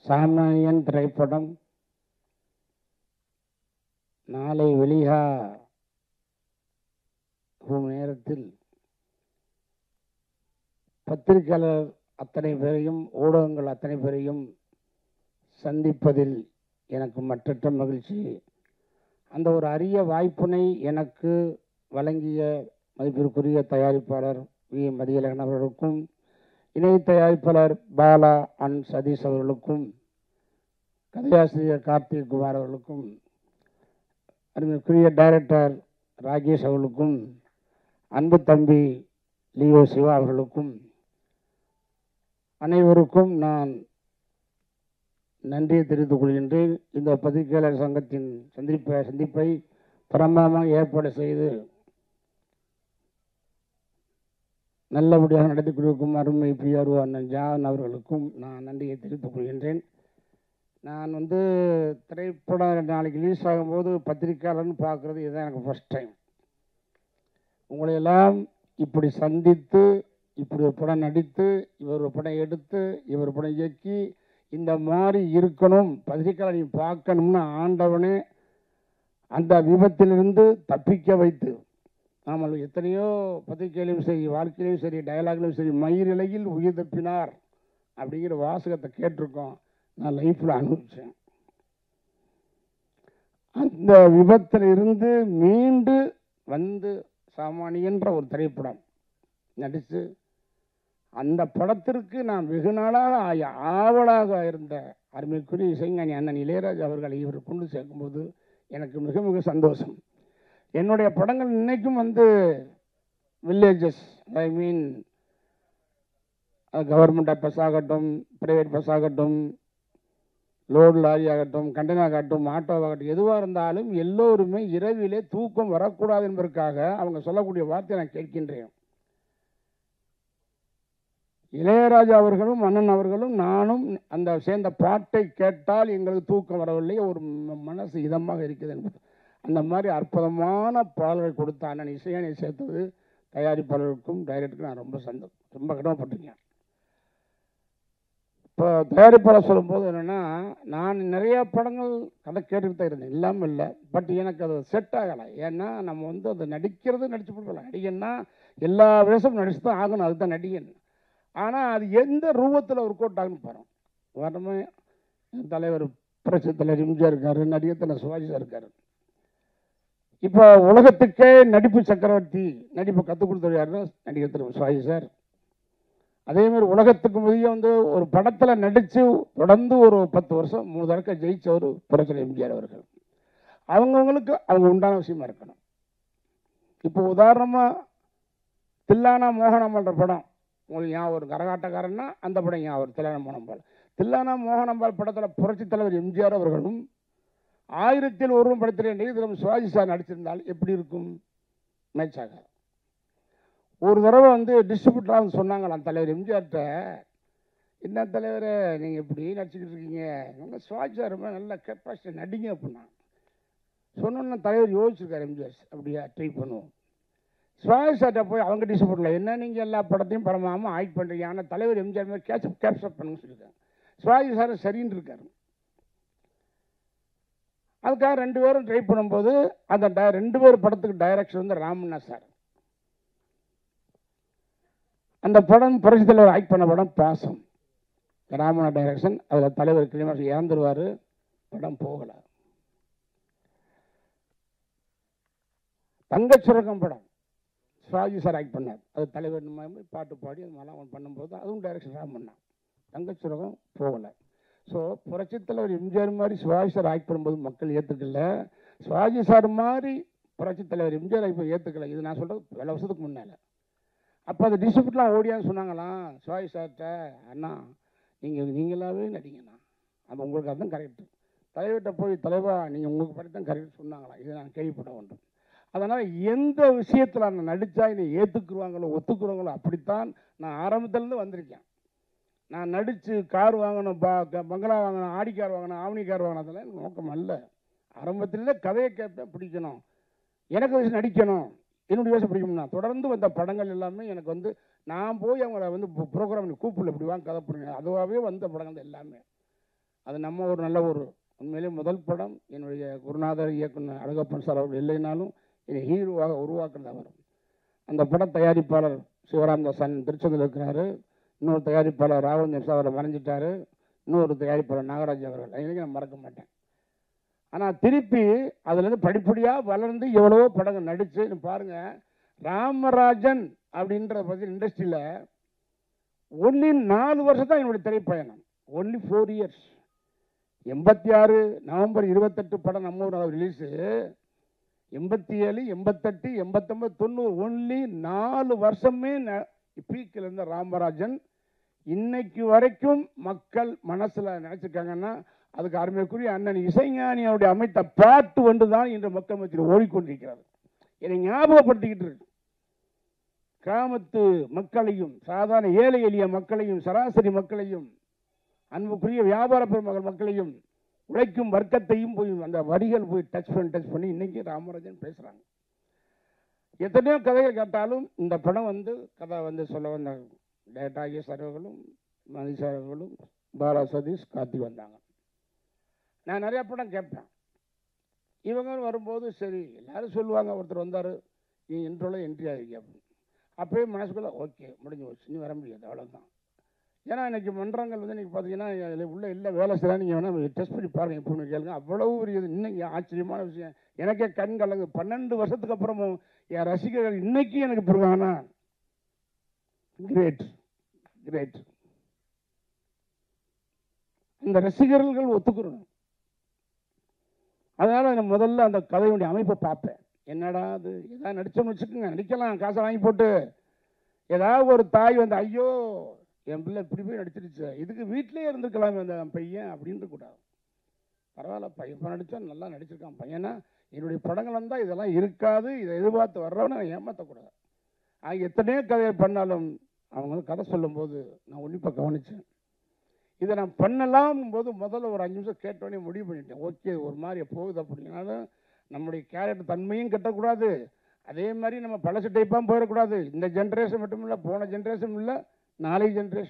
சாமானியன் திரைப்படம் நாளை வெளியாகும் நேரத்தில் பத்திரிகையாளர் அத்தனை பேரையும் ஊடகங்கள் அத்தனை பேரையும் சந்திப்பதில் எனக்கு மற்றற்ற மகிழ்ச்சி. அந்த ஒரு அரிய வாய்ப்பினை எனக்கு வழங்கிய மதிப்பிற்குரிய தயாரிப்பாளர் வி மதியழகன் அவர்களுக்கும், இணை தயாரிப்பாளர் பாலா அண்ட் சதீஷ் அவர்களுக்கும், கதையாசிரியர் கார்த்திக் குமார் அவர்களுக்கும், அருமைக்குரிய டைரக்டர் ராகேஷ் அவர்களுக்கும், அன்பு தம்பி லியோ சிவா அவர்களுக்கும், அனைவருக்கும் நான் நன்றியை தெரிவித்துக் கொள்கின்றேன். இந்த பத்திரிகையாளர் சங்கத்தின் சந்திப்பை பிரமாதமாக ஏற்பாடு செய்து நல்லபடியாக நடத்தி கொண்டிருக்கும் அருமை பிஆர்ஓ அண்ணன் ஜான் அவர்களுக்கும் நான் நன்றியை தெரிவித்துக் கொள்கின்றேன். நான் திரைப்படம் நாளைக்கு ரிலீஸ் ஆகும்போது பத்திரிகையாளர்னு பார்க்குறது இதுதான் எனக்கு ஃபர்ஸ்ட் டைம். உங்களையெல்லாம் இப்படி சந்தித்து, இப்படி ஒரு படம் நடித்து, இவர் ஒரு படம் எடுத்து, இவர் படம் இயக்கி, இந்த மாதிரி இருக்கணும், பத்திரிகையாளர் நீ பார்க்கணும்னு ஆண்டவனே அந்த விபத்திலிருந்து தப்பிக்க வைத்து, நாமல் எத்தனையோ பத்திரிகையிலையும் சரி, வாழ்க்கையிலையும் சரி, டயலாக்லையும் சரி, மயிரிழையில் உயிர் தப்பினார் அப்படிங்கிற வாசகத்தை கேட்டிருக்கோம். நான் லைஃப்பில் அனுபவித்தேன். அந்த விபத்திலிருந்து மீண்டு வந்து சாமானியன்ற ஒரு திரைப்படம் நடித்து, அந்த படத்திற்கு நான் வெகு நாளாக ஆவலாக இருந்த அருமைக்குரிய இசைஞானி அண்ணன் இளையராஜா அவர்களை இவர் கொண்டு சேர்க்கும்போது எனக்கு மிக மிக சந்தோஷம். என்னுடைய படங்கள் இன்னைக்கும் villages, I mean government bus ஆகட்டும், பிரைவேட் பஸ் ஆகட்டும், லோடு லாரி ஆகட்டும், கண்டெய்னர் ஆகட்டும், ஆட்டோவாகட்டும், எதுவாக இருந்தாலும் எல்லோருமே இரவிலே தூக்கம் வரக்கூடாது என்பதற்காக அவங்க சொல்லக்கூடிய வார்த்தையை நான் கேட்கின்றேன். இளையராஜா அவர்களும் அண்ணன் அவர்களும் நானும் அந்த சேர்ந்த பாட்டை கேட்டால் எங்களுக்கு தூக்கம் வரவில்லை, ஒரு மனசு இதமாக இருக்குது என்பது. அந்த மாதிரி அற்புதமான பாடல்கள் கொடுத்த அண்ணன் இசையானை சேர்த்தது தயாரிப்பாளருக்கும் டைரக்டருக்கும் நான் ரொம்ப கடமைப்பட்டிருக்கேன். இப்போ தயாரிப்பாளர் சொல்லும்போது என்னென்னா, நான் நிறையா படங்கள் கதை கேட்டுக்கிட்டு தான் இருந்தேன், இல்லாமல் இல்லை. பட் எனக்கு அது செட் ஆகலை. ஏன்னா நம்ம அதை நடிக்கிறது நடிச்சு போடலாம். நடிகன்னா எல்லா வேஷமும் நடிச்சு தான் ஆகணும், அதுதான் நடிகன். ஆனால் அது எந்த ரூபத்தில் ஒர்க் அவுட் ஆகுன்னு பாருங்க. வரமே தலைவர் புரட்சி தலைவர் எம்ஜிஆர் இருக்கார், நடிகர் தலைவர் சிவாஜி சார் இருக்கார். இப்போ உலகத்துக்கே நடிப்பு சக்கரவர்த்தி, நடிப்பை கற்றுக் கொடுத்தவர் யாருன்னா நடிகர் தலைவர் சிவாஜி சார். அதேமாதிரி உலகத்துக்கு முதல்ல ஒரு படத்தில் நடித்து தொடர்ந்து ஒரு 10 வருஷம் 3 தடவை ஜெயிச்சவர் புரட்சி எம்ஜிஆர் அவர்கள். அவங்கவுங்களுக்கு அவங்க உண்டான விஷயமா இருக்கணும். இப்போ உதாரணமாக தில்லானா மோகனம்ன்ற படம் உங்களுக்கு ஞாபகம் ஒரு கரகாட்டக்காரன்னா அந்த படம் ஞாபகம் தில்லானா மோகனம்பாள். தில்லானா மோகனம்பாள் படத்தில் புரட்சி தலைவர் எம்ஜிஆர் அவர்களும் 1001 படத்தில் நடிகர் சிவாஜி சார் நடிச்சிருந்தால் எப்படி இருக்கும்? மேட்சாக ஒரு தடவை டிஸ்ட்ரிபியூட்டராக சொன்னாங்களாம் தலைவர் எம்ஜிஆர்கிட்ட, என்ன தலைவரை நீங்கள் இப்படி நடிச்சுக்கிட்டு இருக்கீங்க, நல்லா சிவாஜி சார் ரொம்ப நல்ல கெப்பாசிட்டி நடிங்க அப்படின்னா சொன்னோன்னு தலைவர் யோசிச்சிருக்காரு எம்ஜிஆர், அப்படியா ட்ரை பண்ணுவோம். சிவாஜி சார்கிட்ட போய் அவங்க டிஸ்ட்ரிபியூட்டரில் என்ன நீங்கள் எல்லா படத்தையும் பரமாமல் ஆக்ட் பண்ணுறீங்க, ஆனால் தலைவர் எம்ஜிஆர் மாதிரி கேப்சப் பண்ணுன்னு சொல்லியிருக்காங்க. சிவாஜி சார் சரின்னு இருக்காரு. அதுக்காக 2 பேரும் ட்ரை பண்ணும்போது அந்த 2 பேர் படத்துக்கு டைரக்ஷன் ராமண்ணா சார். அந்த படம் புரட்சி தலைவர் ஆக்ட் பண்ண படம் பாசம், ராமண்ணா டைரக்ஷன். அதில் தலைவர் கிளிமாஸ் இறந்துருவார், படம் போகலை. தங்கச்சுரகம் படம் சிவாஜி சார் ஆக்ட் பண்ணார், அது தலைவர் பாட்டு பாடி அது மாதிரிலாம் பண்ணும்போது அதுவும் டைரக்ஷன் ராமண்ணா. தங்கச்சுரகம் போகலை. ஸோ புரட்சி தலைவர் எம்ஜிஆர் மாதிரி சிவாஜி சார் ஆக்ட் பண்ணும்போது மக்கள் ஏற்றுக்கல, சிவாஜி சார் மாதிரி புரட்சி தலைவர் எம்ஜிஆர் இப்போ ஏற்றுக்கல. இது நான் சொல்கிறது பல வருஷத்துக்கு முன்னால். அப்போ அது டிஸ்ட்ரிபியூட்லாம் ஓடியான்னு சொன்னாங்களாம் சிவாஜி சார்கிட்ட, அண்ணா நீங்களாவே நடிங்கண்ணா, அது உங்களுக்கு அதுதான் கரெக்டு. தலைவர்கிட்ட போய் தலைவா நீங்கள் உங்களுக்கு படி தான் கரெக்ட் சொன்னாங்களாம். இதை நான் கேள்விப்பட வேண்டும். அதனால் எந்த விஷயத்தில் நான் நடித்தா என்னை ஏற்றுக்குருவாங்களோ ஒத்துக்குருவாங்களோ அப்படித்தான் நான் ஆரம்பத்துலேருந்து வந்திருக்கேன். நான் நடித்து கார் வாங்கணும், பங்களா வாங்கணும், ஆடி கார் வாங்கணும், ஆவணி கார் வாங்கணும், அதெல்லாம் எனக்கு நோக்கம் அல்ல. ஆரம்பத்திலே கதையை கேட்பேன், பிடிக்கணும், எனக்கு வயசு நடிக்கணும், என்னுடைய வயசு பிடிக்கணும்னா தொடர்ந்து வந்த படங்கள் எல்லாமே எனக்கு நான் போய் அவங்கள ப்ரோக்ராம் கூப்பிடல, இப்படி வாங்க கதை பண்ணுங்க, அதுவாகவே வந்த படங்கள் எல்லாமே. அது நம்ம ஒரு நல்ல ஒரு உண்மையிலே முதல் படம் என்னுடைய குருநாதர் இயக்குனர் அழகப்பன் சார் அவர்கள் இல்லைனாலும் என்னை ஹீரோவாக உருவாக்குனது அவர். அந்த பட தயாரிப்பாளர் சிவராமதாசன் திருச்செந்தூர் இருக்கிறாரு. இன்னொரு தயாரிப்பாளர் ராவணன் சார் அவரை மறைஞ்சிட்டாரு. இன்னொரு தயாரிப்பாளர் நாகராஜ் அவர்கள். இன்றைக்கி நான் மறக்க மாட்டேன். ஆனால் திருப்பி அதுலேருந்து படிப்படியாக வளர்ந்து எவ்வளவோ படங்கள் நடித்து பாருங்கள். ராமராஜன் அப்படின்ற பற்றி இண்டஸ்ட்ரியில் ஒன்லி 4 வருஷம் தான் என்னுடைய திரைப்பயணம். Only 4 years. 86 நவம்பர் 28 படம் நம்ம ஊர் ரிலீஸு. 87, 88, 89, 90 ஒன்லி 4 வருஷமே பீக்கில் இருந்த ராமராஜன் இன்னைக்கு வரைக்கும் மக்கள் மனசில் நினச்சிருக்காங்கன்னா அதுக்கு அருமைக்குரிய அண்ணன் இசைஞானியோடைய அமைத்த பாட்டு ஒன்று தான் இன்று மக்கள் மத்தியில் ஓடிக்கொண்டிருக்கிறது. என்னை ஞாபகப்படுத்திக்கிட்டு இருக்கு. கிராமத்து மக்களையும் சாதாரண ஏழை எளிய மக்களையும் சராசரி மக்களையும் அன்புக்குரிய வியாபார பெருமகள் மக்களையும் உழைக்கும் வர்க்கத்தையும் போய் அந்த வரிகள் போய் டச் பண்ணி இன்னைக்கு ராமராஜன் பேசுகிறாங்க. எத்தனையோ கதைகள் கேட்டாலும் இந்த படம் கதை சொல்ல வந்த டேட்டாகிய சர்வர்களும் மதி சர்வர்களும் பாலா சதீஷ் கார்த்தி வந்தாங்க. நான் நிறையா படம் கேட்பேன். இவங்க வரும்போது சரி எல்லாரும் சொல்லுவாங்க, ஒருத்தர் வந்தார் நீ இன்ட்ரோல என்ட்ரி ஆகிருக்கீங்க அப்படின்னு. அப்போயே மனசுக்குள்ள ஓகே முடிஞ்சு போச்சு, நீ வர முடியாது, அவ்வளோதான். ஏன்னா இன்றைக்கி மன்றங்கள் இன்றைக்கி பார்த்தீங்கன்னா உள்ள இல்லை வேலை செய்யலாம். நீங்கள் வேணால் டெஸ்ட் பண்ணி பாருங்கள் எப்போன்னு கேளுங்க. அவ்வளவு ஒரு இது இன்னைக்கு ஆச்சரியமான விஷயம். எனக்கே கண் கலங்கு. 12 வருஷத்துக்கு அப்புறமும் என் ரசிகர்கள் இன்னைக்கு எனக்கு பிறகானா கிரேட் கிரேட். இந்த ரசிகர்கள் ஒத்துக்கிறோம். அதனால் நான் முதல்ல அந்த கதையுடைய அமைப்பை பார்ப்பேன். என்னடா அது ஏதாவது நடிச்சோம்னு வச்சுக்கோங்க, நடிக்கலாம் காசை வாங்கி போட்டு. ஏதாவது ஒரு தாய் ஐயோ என் பிள்ளை இப்படி போய் நடிச்சிருச்சு, இதுக்கு வீட்டிலே இருந்துக்கலாமே அந்த பையன் அப்படின்ட்டு கூடாது. பரவாயில்ல பையன் நடித்தா நல்லா நடிச்சிருக்கான் பையனா. என்னுடைய படங்கள் வந்தால் இதெல்லாம் இருக்காது, இதை எதிர்பார்த்து வர்றவனை ஏமாற்றக்கூடாது. எத்தனையோ கதையை பண்ணாலும் அவங்க கதை சொல்லும்போது நான் உன்னிப்பாக கவனித்தேன். இதை நான் பண்ணலாம் போது முதல்ல ஒரு 5 நிமிஷம் கேட்டோடனே முடிவு பண்ணிட்டேன். ஓகே ஒரு மாதிரி போகுது அப்படின்னாலும் நம்முடைய கேரக்டர் தன்மையும் கட்டக்கூடாது, அதே மாதிரி நம்ம பழசு டைப்பாக போயிடக்கூடாது. இந்த ஜென்ரேஷன் மட்டும் இல்லை, போன ஜென்ரேஷன் இல்லை, நாளை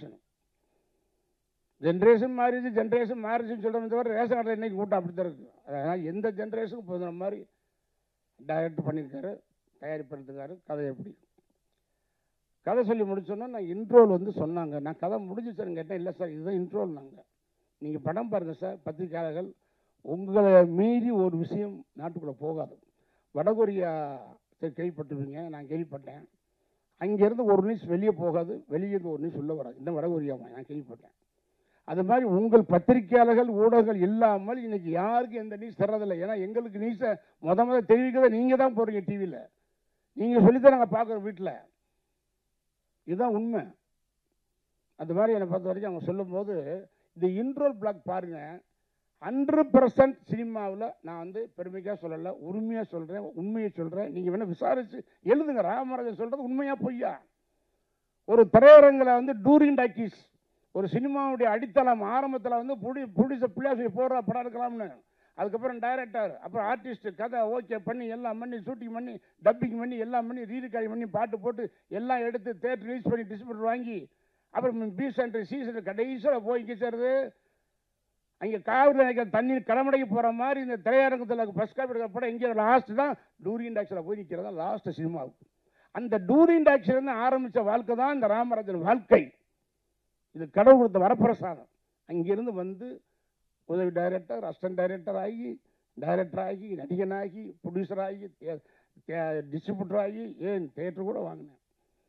ஜென்ரேஷன் மாறிடுச்சு. ஜென்ரேஷன் மாறிடுச்சுன்னு சொல்கிறத தவிர ரேஷன் கார்டில் இன்றைக்கி கூட்டம் அப்படி தான் இருக்குது. அதனால் எந்த ஜென்ரேஷனுக்கு போதுற மாதிரி டைரக்ட் பண்ணியிருக்காரு, தயாரிப்படுத்துக்காரு. கதை எப்படி கதை சொல்லி முடிச்சோன்னா நான் இன்ட்ரோல் சொன்னாங்க. நான் கதை முடிஞ்சிச்சான்னு கேட்டேன். இல்லை சார் இதுதான் இன்ட்ரோல். நாங்கள் நீங்கள் படம் பாருங்கள் சார், பத்திரிக்கையாளர்கள் உங்களை மீறி ஒரு விஷயம் நாட்டுக்குள்ளே போகாது. வடகொரியா கேள்விப்பட்டிருப்பீங்க, நான் கேள்விப்பட்டேன். அங்கேருந்து ஒரு நியூஸ் வெளியே போகாது, வெளியேருந்து ஒரு நியூஸ் உள்ளே வராது. இந்த வடகொரியாவை நான் கேள்விப்பட்டேன். அது மாதிரி உங்கள் பத்திரிகையாளர்கள் ஊடகங்கள் இல்லாமல் இன்னைக்கு யாருக்கும் எந்த நியூஸ் தர்றதில்லை. ஏன்னா எங்களுக்கு நியூஸை முதல்ல தெரிவிக்கிறத நீங்கள் தான் போகிறீங்க டிவியில். நீங்கள் சொல்லித்தான் நாங்கள் பார்க்குறோம் வீட்டில். இதுதான் உண்மை. அது மாதிரி என்னை பொறுத்த வரைக்கும் அவங்க சொல்லும்போது இந்த இன்ட்ரோல் பிளாக் பாருங்கள். 100% சினிமாவில் நான் பெருமைக்காக சொல்லலை, உரிமையாக சொல்கிறேன், உண்மையை சொல்கிறேன். நீங்கள் வேணால் விசாரித்து எழுதுங்க. ராமராஜன் சொல்கிறது உண்மையாக பொய்யா? ஒரு திரையரங்கில் டூரிங் டாக்கீஸ் ஒரு சினிமாவுடைய அடித்தளம் ஆரம்பத்தில் ப்ரொடியூசர் பிள்ளையாசி போடுற படம் எடுக்கலாம்னு, அதுக்கப்புறம் டைரக்டர், அப்புறம் ஆர்டிஸ்ட், கதை ஓகே பண்ணி எல்லாம் பண்ணி ஷூட்டிங் பண்ணி டப்பிங் பண்ணி எல்லாம் பண்ணி ரீரிகார்டிங் பண்ணி பாட்டு போட்டு எல்லாம் எடுத்து தேட்டர் ரிலீஸ் பண்ணி டிஸ்ட்ரிபியூட்டர் வாங்கி அப்புறம் பி சென்டர் சி சென்டர் கடைசியில் போய் சேருது. அங்கே காவிரி நினைக்கிற தண்ணீர் கடமடைக்கு போகிற மாதிரி இந்த திரையரங்கத்தில் ஃபஸ்ட் காப்பி எடுக்கிற படம் இங்கே லாஸ்ட் தான் டூரிங் டாக்ஸில் போய் நிற்கிறது தான் லாஸ்ட் சினிமாவுக்கு. அந்த டூரிங் டாக்ஸிலேருந்து ஆரம்பித்த வாழ்க்கை தான் இந்த ராமராஜன் வாழ்க்கை. இது கடவுள் கொடுத்த வரப்பிரசாதம். அங்கிருந்து உதவி டைரக்டர், அசிஸ்டன்ட் டைரக்டர் ஆகி, டைரக்டர் ஆகி, நடிகனாகி, ப்ரொடியூசர் ஆகி, டிஸ்ட்ரிபியூட்டர் ஆகி, ஏன் தேட்டர் கூட வாங்கினேன்.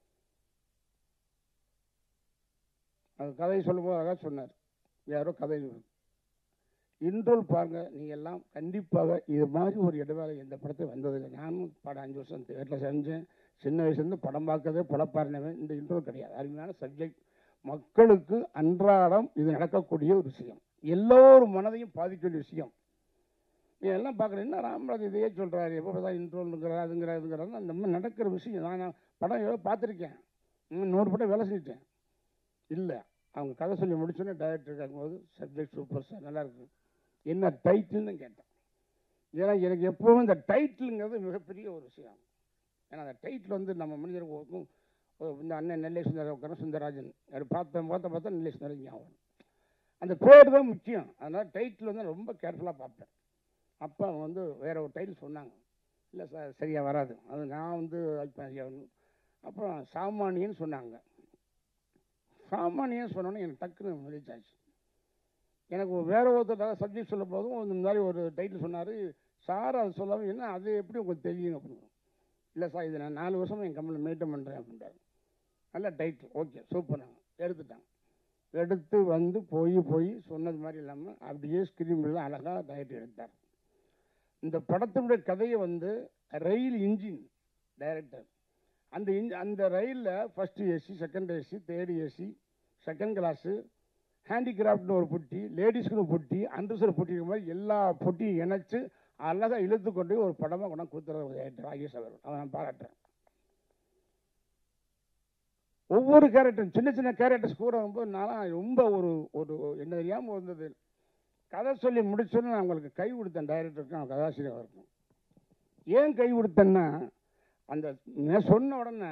அது கதையை சொல்லும்போது அழகாக சொன்னார் யாரோ கதை. இன்ட்ரோல் பாருங்கள். நீங்கள் எல்லாம் கண்டிப்பாக இது மாதிரி ஒரு இடைவேளை எந்த படத்தை வந்ததில்லை. நானும் படம் 5 வருஷம் தேட்டரில் செஞ்சேன். சின்ன வயசுலேருந்து படம் பார்க்கறதே படப்பாருனவன். இந்த இன்ட்ரோல் கிடையாது. அருமையான சப்ஜெக்ட். மக்களுக்கு அன்றாடம் இது நடக்கக்கூடிய ஒரு விஷயம், எல்லோரும் மனதையும் பாதிக்க வேண்டிய விஷயம். நீ எல்லாம் பார்க்குறீங்கன்னா ராமராஜ் இதையே சொல்கிறாரு, எப்போ பார்த்தா இன்ட்ரோலுங்கிறார் அதுங்கிறாருங்கிறாரு. அந்த மாதிரி நடக்கிற விஷயம். நான் படம் எவ்வளோ பார்த்துருக்கேன், 100 படம் வேலை செஞ்சுட்டேன். இல்லை அவங்க கதை சொல்லி முடிச்சோன்னே டைரக்டர் கேட்கும்போது சப்ஜெக்ட் சூப்பர் சார் நல்லாயிருக்கு, என்ன டைட்டில்னு கேட்டேன். ஏன்னா எனக்கு எப்போவும் இந்த டைட்டிலுங்கிறது மிகப்பெரிய ஒரு விஷயம். ஏன்னா அந்த டைட்டில் நம்ம மனிதர்களுக்கும் இந்த அண்ணன் நெல்லை சுந்தர சுந்தரராஜன் பார்த்தா நெல்லை சுந்தரராஜன் ஞாபகம். அந்த பேர் தான் முக்கியம். அதனால் டைட்டில் வந்து ரொம்ப கேர்ஃபுல்லாக பார்ப்பேன். அப்போ அவங்க வந்து வேறு ஒரு டைட்டில் சொன்னாங்க. இல்லை சார் சரியாக வராது, அது நான் வந்து அப்புறம் சாமானியன்னு சொன்னாங்க. சாமானியன்னு சொன்னோன்னே எனக்கு டக்குன்னு ரிலீஸ் ஆச்சு. எனக்கு வேறு ஒருத்தர் சப்ஜெக்ட் சொல்லும் போதும் இந்த மாதிரி ஒரு டைட்டில் சொன்னார். சார் அது சொல்லாமல் என்ன அது எப்படி உங்களுக்கு தெரியும் அப்படின்னு. இல்லை சார் இது நான் 4 வருஷமாக என் கம்பெனியில் மெயின்டைன் பண்ணுறேன் அப்படின்றாரு. நல்ல டைட்டில், ஓகே சூப்பர். நாங்கள் எடுத்துட்டாங்க. எடுத்து வந்து போய் சொன்னது மாதிரி இல்லாமல் அப்படியே ஸ்க்ரீனில் அழகாக டைரக்டர் எடுத்தார். இந்த படத்தினுடைய கதையை வந்து ரயில் இன்ஜின் டைரக்டர். அந்த ரயிலில் first AC, second AC, third AC, second class, ஹேண்டிகிராஃப்ட்னு ஒரு பொட்டி, லேடிஸ்க்குன்னு ஒரு பொட்டி, அண்டர்சர் பொட்டி இருக்கிற மாதிரி எல்லா பொட்டியும் இணைச்சு அழகாக இழுத்து கொண்டு ஒரு படமாக கொண்டாந்து கொடுத்துற ஒரு டைரக்டர் ராகேஷ் அவர்கள். அவன் நான் பாராட்டுறேன். ஒவ்வொரு கேரக்டரும் சின்ன சின்ன கேரக்டர்ஸ் கூட வரும்போது நான் ரொம்ப ஒரு என்ன தெரியாமல் வந்தது. கதை சொல்லி முடிச்சோன்னு நான் உங்களுக்கு கை கொடுத்தேன் டைரக்டருக்கும் கதாசிரியருக்கும். ஏன் கை கொடுத்தேன்னா அந்த சொன்ன உடனே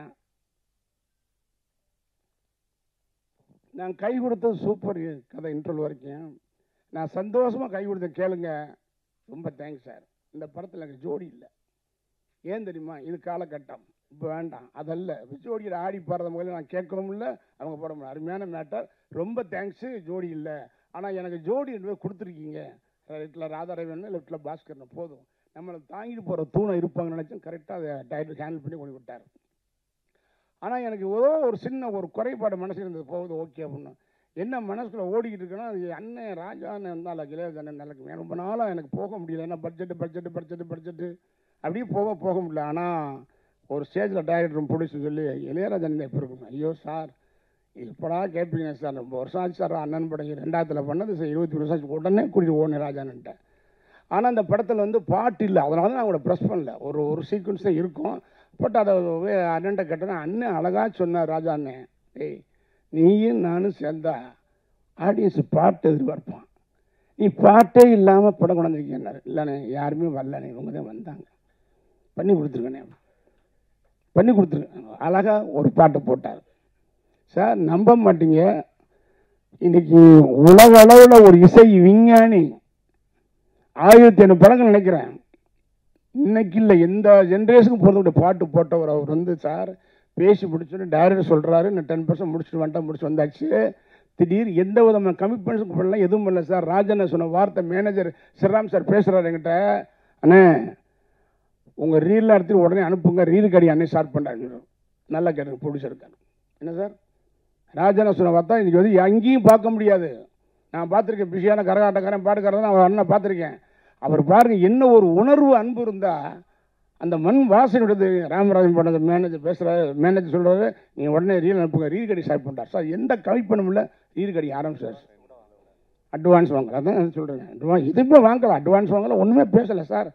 நான் கை கொடுத்தது சூப்பர் கதை இன்ட்ரோல் வரைக்கும் நான் சந்தோஷமாக கை கொடுத்தேன். கேளுங்க, ரொம்ப தேங்க்ஸ் சார். இந்த படத்தில் எனக்கு ஜோடி இல்லை. ஏன் தெரியுமா? இது காலகட்டம், இப்போ வேண்டாம் அதல்ல. ஜோடியில் ஆடி பாடுற முதல்ல நான் கேட்கவும் இல்லை, அவங்க போட முடியல. அருமையான மேட்டர், ரொம்ப தேங்க்ஸு. ஜோடி இல்லை, ஆனால் எனக்கு ஜோடி ரெண்டு கொடுத்துருக்கீங்க. ரைட்டில் ராதாரவன், லெஃப்டில் பாஸ்கர்னு போதும். நம்மளை தாங்கிட்டு போகிற தூணை இருப்பாங்கன்னு நினச்சோம். கரெக்டாக அதை டைரக்டர் ஹேண்டில் பண்ணி கொண்டு விட்டார். ஆனால் எனக்கு ஏதோ ஒரு சின்ன ஒரு குறைபாடு மனசு இருந்தது. போகுது ஓகே அப்படின்னு. என்ன மனசுக்குள்ள ஓடிக்கிட்டு இருக்குன்னா, அது அண்ணன் ராஜான்னு இருந்தால் இளையராஜா அண்ணன் நல்லா ரொம்ப நாளாக எனக்கு போக முடியல. ஏன்னா பட்ஜெட்டு அப்படியே போக முடியல. ஆனால் ஒரு ஸ்டேஜில் டைரக்டர் பிடிச்சி சொல்லி இளையராஜா அண்ணன் எப்போ இருக்கும், ஐயோ சார் இப்படா கேட்பீங்க சார், ரொம்ப வருஷம் ஆச்சு சார். அண்ணன் படம் 2000 பண்ணது சார், 20 வருஷம் ஆச்சு. உடனே கூட்டிட்டு ஓடனே ராஜான்ட்டேன். ஆனால் அந்த படத்தில் வந்து பாட்டு இல்லை, அதனால தான் நான் அவங்கள ப்ரெஸ் பண்ணல. ஒரு சீக்வன்ஸ் தான் இருக்கும். பட் அதை அண்ணன்ட்ட கேட்டேன்னா அண்ணன் அழகாக சொன்னார். ராஜா அண்ணன், ஏய் நீயும் நானும் சேர்ந்தா ஆடியன்ஸு பாட்டு எதிர்பார்ப்பான், நீ பாட்டே இல்லாமல் படம் கொண்டாந்துருக்கேன்னாரு. இல்லைண்ணே யாருமே வரலண்ணே, இவங்க தான் வந்தாங்க, பண்ணி கொடுத்துருக்கண்ணே, பண்ணி கொடுத்துருக்கேன். அழகாக ஒரு பாட்டு போட்டார் சார். நம்ப மாட்டீங்க, இன்னைக்கு உலக அளவில் ஒரு இசை விஞ்ஞானி 1500 படங்கள் நினைக்கிறேன், இன்னைக்கு இல்லை எந்த ஜென்ரேஷனுக்கு போகிறதுடைய பாட்டு போட்டவர் அவர் வந்து சார். பேசி முடிச்சோன்னு டைரக்டர் சொல்கிறாரு, நான் 10% முடிச்சு வந்தாச்சு. திடீர் எந்த விதமான கமிட்மெண்ட்ஸும் பண்ணலாம், எதுவும் பண்ணல சார். ராஜன் சொன்ன வார்த்தை, மேனேஜர் ஸ்ரீராம் சார் பேசுகிறாரு என்கிட்ட, அண்ணே உங்கள் ரீல்லாம் எடுத்துட்டு உடனே அனுப்புங்க, ரீல் கடி அண்ணே ஸ்டார்ட் பண்ணுறாங்க. நல்லா கேட்டு ப்ரொடியூசருக்காரு. என்ன சார் ராஜனை சொன்ன வார்த்தை இன்றைக்கி வந்து எங்கேயும் பார்க்க முடியாது. நான் பார்த்துருக்கேன், பிஸியான கரகாட்டக்காரன் பாட்டுக்காரன் அவர் அண்ணன் பார்த்துருக்கேன். அவர் பாருங்கள், என்ன ஒரு உணர்வு அன்பு இருந்தால் அந்த மண் வாசனையுடைய. ராமராஜன் பண்ண மேனேஜர் பேசுகிறாரு, மேனேஜர் சொல்கிறாரு நீங்கள் உடனே ரீல் அனுப்புங்க, ரீல் கடி ஸ்டார்ட் பண்ணுறார் சார். எந்த கமிட்மெண்ட்டும் இல்லை, ரீல் கடி ஆரம்பிச்சார். அட்வான்ஸ் வாங்கலாம், அதான் சொல்கிறேன். இதுவுமே வாங்கலாம், அட்வான்ஸ் வாங்கலாம், ஒன்றுமே பேசலை சார்.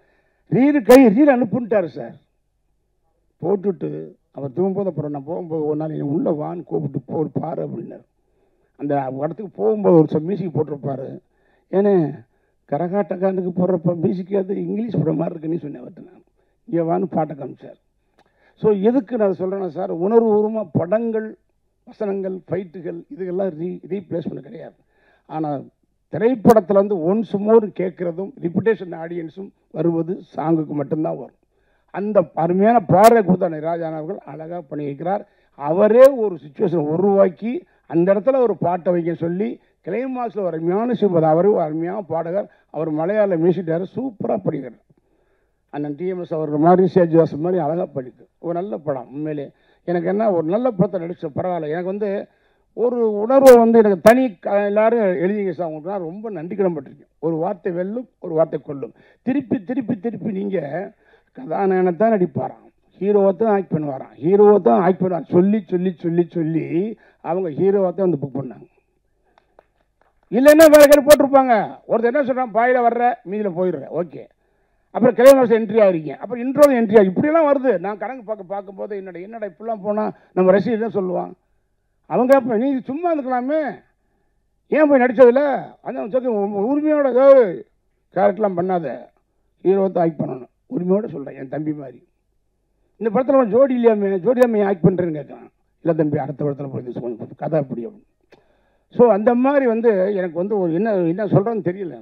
Reel அனுப்புன்ட்டார் sir. போட்டுட்டு அவர் தூங்கும்போது, அப்புறம் நான் போகும்போது ஒரு நாள் என்னை உள்ளே வான்னு கூப்பிட்டு போர் பாரு அப்படின்னாரு. அந்த இடத்துக்கு போகும்போது ஒரு மியூசிக் போட்டிருப்பாரு. ஏன்னா கரகாட்டக்காரனுக்கு போடுறப்ப மியூசிக் அது இங்கிலீஷ் போடுற மாதிரி இருக்குன்னு சொன்னேன் அவர்கிட்ட. நான் இங்கே வான்னு பாட்டை காமிச்சார். ஸோ எதுக்கு நான் சொல்கிறேன்னா சார், உணர்வுபூர்வமாக படங்கள், வசனங்கள், ஃபைட்டுகள் இதுகெல்லாம் ரீப்ளேஸ் பண்ண கிடையாது. ஆனால் திரைப்படத்தில் வந்து ஒன்ஸ் மோர் கேட்குறதும் ரிப்பிட்டேஷன் ஆடியன்ஸும் வருவது சாங்குக்கு மட்டும்தான் வரும். அந்த அருமையான பாடலை கொடுத்த ராஜான் அவர்கள் அழகாக பண்ணி வைக்கிறார். அவரே ஒரு சுச்சுவேஷன் உருவாக்கி அந்த இடத்துல ஒரு பாட்டை வைக்க சொல்லி கிளைமாக்ஸில் ஒரு அருமையான சிம்பது. அவர் ஒரு அருமையான பாடகர். அவர் மலையாள மியூசிக் டைரக்டர், சூப்பராக படிக்கிறார். அண்ணன் டிஎம்எஸ் அவர் மாதிரி, சேஜ்வாஸ் மாதிரி அழகாக படிக்கு. ஒரு நல்ல படம். உண்மையிலே எனக்கு என்ன, ஒரு நல்ல படத்தை நடிச்ச பரவாயில்ல. எனக்கு வந்து ஒரு உணர்வை வந்து எனக்கு தனி எல்லாரும் எழுதிங்க சார், உங்களுக்கு நான் ரொம்ப நன்றி கடன்பட்டிருக்கேன். ஒரு வார்த்தை வெல்லும், ஒரு வார்த்தை கொல்லும். திருப்பி நீங்கள் கதாநாயகனைத்தான் நடிப்பாராம், ஹீரோவை தான் ஆக்ட் பண்ணுவாராம், ஹீரோவை தான் ஆக்ட் பண்ணுவாங்க சொல்லி அவங்க ஹீரோவை தான் வந்து புக் பண்ணாங்க. இல்லைன்னா வேறு கரு போட்டிருப்பாங்க. ஒருத்தர் என்ன சொல்கிறான், பாயில் வர்ற மீதியில் போயிடுறேன், ஓகே. அப்புறம் கிளைமாக்ஸ் என்ட்ரி ஆகிருக்கீங்க, அப்புறம் இன்ட்ரோவில் என்ட்ரி ஆகி இப்படியெல்லாம் வருது. நான் கணக்கு பார்க்கும்போது என்னடா இப்படிலாம் போனால் நம்ம ரசிகர் தான் சொல்லுவான். அவங்க அப்போ நீ சும்மா இருக்கலாமே, ஏன் போய் நடித்ததில்ல, அந்த உரிமையோட கேரக்டர்லாம் பண்ணாத, ஹீரோவை தான் ஆக்ட் பண்ணணும், உரிமையோடு சொல்கிறேன். என் தம்பி மாதிரி இந்த படத்தில் ஜோடி இல்லாமல் ஆக்ட் பண்ணுறேன்னு கேட்குறான். இல்லை தம்பி, அடுத்த படத்தில் போய் கதை அப்படி அப்படின்னு. ஸோ அந்த மாதிரி வந்து எனக்கு வந்து ஒரு என்ன சொல்கிறேன்னு தெரியல.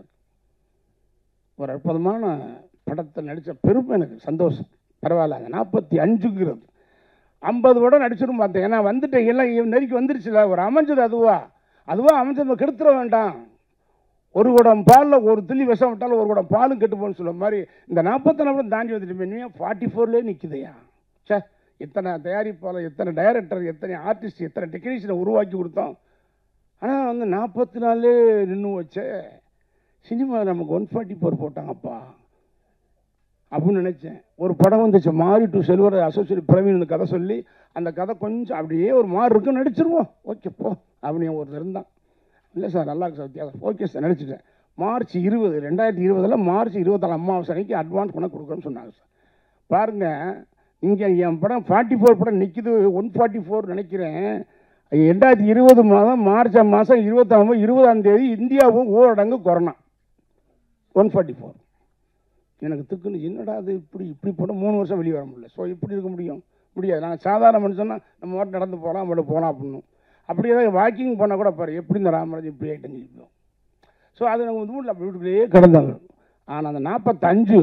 ஒரு அற்புதமான படத்தை நடித்த பெருமை எனக்கு, சந்தோஷம். பரவாயில்ல, 45ங்கிறது 50 படம் நடிச்சிடும் பார்த்தேன். ஏன்னா வந்துட்டு எல்லாம் நெருக்கி வந்துருச்சுல, ஒரு அமைஞ்சது அதுவாக அமைஞ்சது கெடுத்துட வேண்டாம். ஒரு குடம் பாலில் ஒரு துளி விஷம் விட்டாலும் ஒரு குடம் பாலும் கெட்டு போகணும்னு சொல்ல மாதிரி இந்த 44 தாண்டி வந்துட்டு இனிமேல் 44லேயே நிற்குதையா. சே, எத்தனை தயாரிப்பாளர், எத்தனை டைரக்டர், எத்தனை ஆர்டிஸ்ட், எத்தனை டெக்னீஷியனை உருவாக்கி கொடுத்தோம். ஆனால் வந்து 44 நின்று வச்ச சினிமாவில் நமக்கு 144 போட்டாங்கப்பா அப்படின்னு நினச்சேன். ஒரு படம் வந்துச்சு, மாரி டு செல்வர் அசோசியேட் பிரவீன் கதை சொல்லி, அந்த கதை கொஞ்சம் அப்படியே ஒரு மாதிரி இருக்குன்னு நடிச்சிருவோம். ஓகே போ அப்படின்னு ஒருத்தர் இருந்தான். இல்லை சார் நல்லா இருக்கு சார் வித்தியாசம். ஓகே சார் நடிச்சிட்டேன். மார்ச் 20, 2020 மார்ச் 24 அமாவாசை அன்னைக்கு அட்வான்ஸ் பண்ண கொடுக்குறேன்னு சொன்னாங்க சார். பாருங்கள், இங்கே என் படம் 44 படம் நிற்கிது, 144 நினைக்கிறேன். 2020 மாதம் மார்ச் மாதம் 20ஆம் தேதி இந்தியாவும் ஊரடங்கு கொரோனா 144. எனக்கு திக்குன்னு என்னடா அது இப்படி போனால் 3 வருஷம் வெளியே வர முடியல. ஸோ இப்படி இருக்க முடியாது. நான் சாதாரண மனுஷன்னா நம்ம மட்டும் நடந்து போகலாம், நம்மள போகலாம் அப்படின்னு. அப்படி ஏதாவது வாக்கிங் போனால் கூட பாரு எப்படி இந்த ராமராஜ் இப்படி ஆகிட்டு இருப்போம். ஸோ அது நம்ம வீட்டில் அப்படி வீட்டுக்குள்ளேயே கிடந்தாங்க. ஆனால் அந்த 45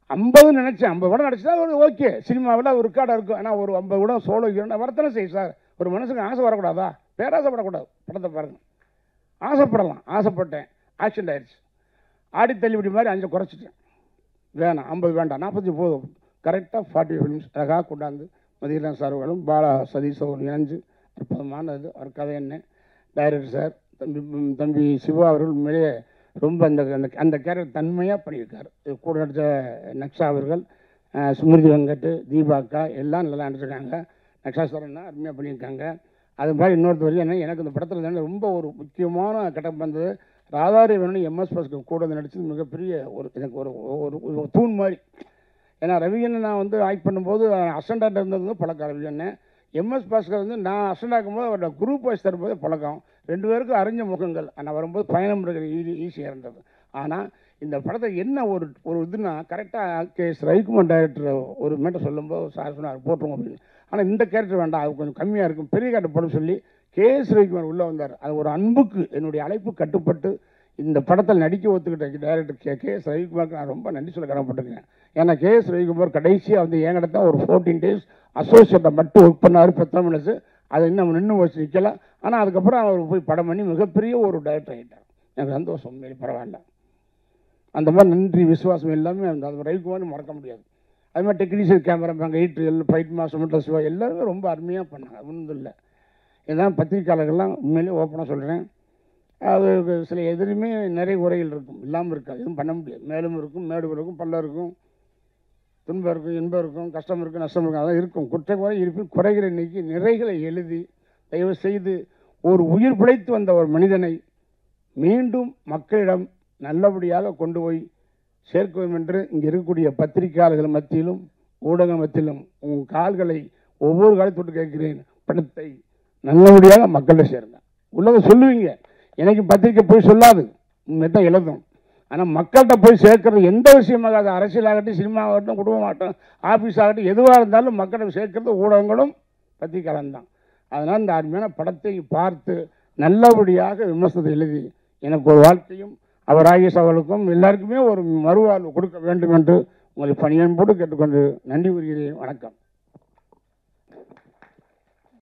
50 நினச்சேன். 50 படம் நடிச்சா ஒரு ஓகே, சினிமாவில் ஒரு ரெக்கார்டாக இருக்கும். ஆனால் ஒரு 50 படம் சோலோ ஹீரோனா வரத்தனை செய்யும் சார். ஒரு மனுஷனுக்கு ஆசை வரக்கூடாதா? பேராசைப்படக்கூடாது. படத்தை பாருங்கள், ஆசைப்படலாம். ஆசைப்பட்டேன், ஆக்சிடென்ட் ஆயிடுச்சு. ஆடி தள்ளிபடி மாதிரி 5 குறைச்சிட்டேன். வேணாம், 50 வேண்டாம், 45 போதும். கரெக்டாக 40 ஃபிலிம்ஸ் அழகாக கொண்டாந்து மதியன் சார்களும் பாலா சதீஷ் அவர்கள் இணைஞ்சு அற்புதமானது. அவர் கதை என்ன, டைரக்டர் சார் தம்பி சிவா அவர்கள் உண்மையிலே ரொம்ப அந்த கேரக்டர் தன்மையாக பண்ணியிருக்கார். கூட நடித்த நக்ஷா அவர்கள், ஸ்மிருதி வெங்கட், தீபாக்கா எல்லாம் நல்லா நடிச்சிருக்காங்க. நக்ஷா சார் என்ன அருமையாக பண்ணியிருக்காங்க. அது மாதிரி இன்னொருத்த வரையும் என்ன, எனக்கு இந்த படத்தில் ரொம்ப ஒரு முக்கியமான கட்டம் வந்தது. ராதாரி வேணும் எம்எஸ் பாஸ்கர் கூட நடிச்சது மிகப்பெரிய எனக்கு ஒரு தூண் மாதிரி. ஏன்னா ரவிகண்ணன் நான் வந்து ஆக்ட் பண்ணும்போது அசண்டாக இருந்தது பழக்கம். ரவிகண்ணன் எம்எஸ் பாஸ்கர் வந்து நான் அசண்டாக்கும் போது அவரோட குரூப் வாய்ஸ் தரும்போது பழக்கம். 2 பேருக்கும் அறிஞ்ச முகங்கள். ஆனால் வரும்போது பயணம் இருக்கிற ஈஸியாக இருந்தது. ஆனால் இந்த படத்தை என்ன ஒரு இதுனா கரெக்டாக கேஎஸ் ரவிக்குமார் டைரக்டர் ஒரு மேட்டர் சொல்லும்போது சார் சொன்னார் போட்டுருவோம் அப்படின்னு. ஆனால் இந்த கேரக்டர் வேண்டாம், அது கொஞ்சம் கம்மியாக இருக்கும், பெரிய கேரக்டர் போட சொல்லி கேஎஸ் ரவிக்குமார் உள்ளே வந்தார். அது ஒரு அன்புக்கு என்னுடைய அழைப்பு கட்டுப்பட்டு இந்த படத்தில் நடிக்க ஒத்துக்கிட்ட டைரக்டர் கேஎஸ் ரவிக்குமாருக்கு நான் ரொம்ப நன்றி சொல்ல கடமைப்பட்டிருக்கேன். ஏன்னா கேஎஸ் ரவிக்குமார் கடைசியாக வந்து என்கிட்ட தான் ஒரு 14 days அசோசியேட்டை மட்டும் ஒர்க் பண்ணார் 10 minutes. அதை இன்னும் நின்று வச்சு நிற்கலாம். ஆனால் அதுக்கப்புறம் அவர் போய் படம் பண்ணி மிகப்பெரிய ஒரு டைரக்டர் ஆகிட்டார். எனக்கு சந்தோஷம், பரவாயில்ல. அந்த மாதிரி நன்றி விசுவாசம் எல்லாமே அந்த ரவிக்குமார் மறக்க முடியாது. அது மாதிரி technician cameraman editor fight master மட்டும் சிவா எல்லாருமே ரொம்ப அருமையாக பண்ணாங்க. ஒன்றும் இல்லை. இதான் பத்திரிக்கையாளர்கள்லாம் உண்மையிலே ஓப்பனாக சொல்கிறேன். அது சில எதிலுமே நிறைய குறைகள் இருக்கும், இல்லாமல் இருக்காது. எதுவும் பண்ண முடியாது. மேலும் இருக்கும், மேடு இருக்கும், பல்லம் இருக்கும், துன்பம் இருக்கும், இன்பம் இருக்கும், கஷ்டம் இருக்கும், நஷ்டம் இருக்கும். அதான் இருக்கும். குறை இருப்பின் குறைகளை நீக்கி நிறைகளை எழுதி தயவு செய்து ஒரு உயிர் பிழைத்து வந்த ஒரு மனிதனை மீண்டும் மக்களிடம் நல்லபடியாக கொண்டு போய் சேர்க்கும் என்று இங்கே இருக்கக்கூடிய பத்திரிகையாளர்கள் மத்தியிலும் ஊடக மத்தியிலும் உங்கள் கால்களை ஒவ்வொரு காலத்தொட்டு கேட்கிறேன். படத்தை நல்லபடியாக மக்களிடம் சேருங்க. உள்ளதை சொல்லுவீங்க, எனக்கு பத்திரிக்கை போய் சொல்லாது, உண்மைதான் எழுதும். ஆனால் மக்கள்கிட்ட போய் சேர்க்கறது எந்த விஷயமாக, அது அரசியலாகட்டும், சினிமாவாகட்டும், குடும்பமாகட்டும், ஆஃபீஸ் ஆகட்டும், எதுவாக இருந்தாலும் மக்களிடம் சேர்க்கிறது ஊடகங்களும் பத்திரிக்கையாளர் தான். அதனால் இந்த அருமையான படத்தை பார்த்து நல்லபடியாக விமர்சனத்தை எழுதி எனக்கு ஒரு வாழ்க்கையும் அவர் ஆகிய அவர்களுக்கும் எல்லாருக்குமே ஒரு மறுவாழ்வு கொடுக்க வேண்டும் என்று உங்களை பணியன்போடு கேட்டுக்கொண்டு நன்றி கூறுகிறேன். வணக்கம்.